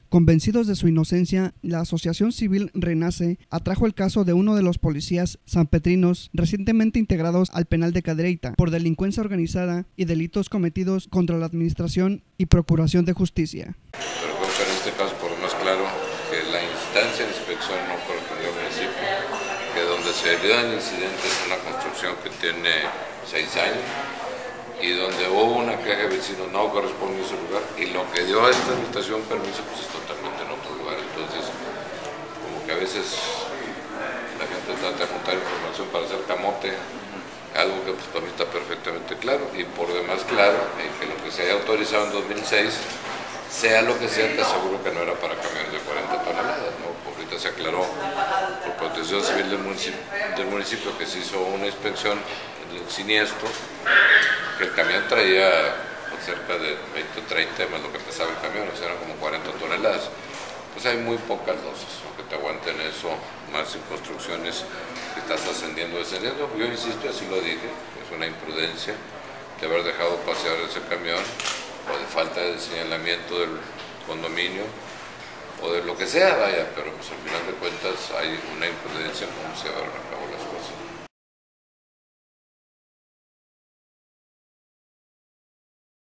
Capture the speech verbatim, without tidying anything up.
Convencidos de su inocencia, la Asociación Civil Renace atrajo el caso de uno de los policías sanpetrinos recientemente integrados al penal de Cadereyta por delincuencia organizada y delitos cometidos contra la administración y procuración de justicia. Pero creo que en este caso, por lo más claro, que la instancia de inspección no correspondió al municipio, que donde se dio el incidente es una construcción que tiene seis años, y donde hubo una queja de vecinos no corresponde a ese lugar, y lo que dio a esta administración permiso pues es totalmente en otro lugar. Entonces, como que a veces la gente trata de juntar información para hacer camote, algo que pues para mí está perfectamente claro, y por demás claro, en que lo que se haya autorizado en dos mil seis, sea lo que sea, te aseguro que no era para camiones de cuarenta toneladas, ¿no? Porque ahorita se aclaró por Protección Civil del municipio, del municipio que se hizo una inspección del siniestro, que el camión traía pues, cerca de veinte o treinta más lo que pesaba el camión, o sea, eran como cuarenta toneladas. Pues hay muy pocas dosis, aunque te aguanten eso, más en construcciones que estás ascendiendo, descendiendo. Yo insisto, así lo dije, es una imprudencia de haber dejado pasear ese camión, o de falta de señalamiento del condominio, o de lo que sea, vaya, pero pues al final de cuentas hay una imprudencia en cómo se va a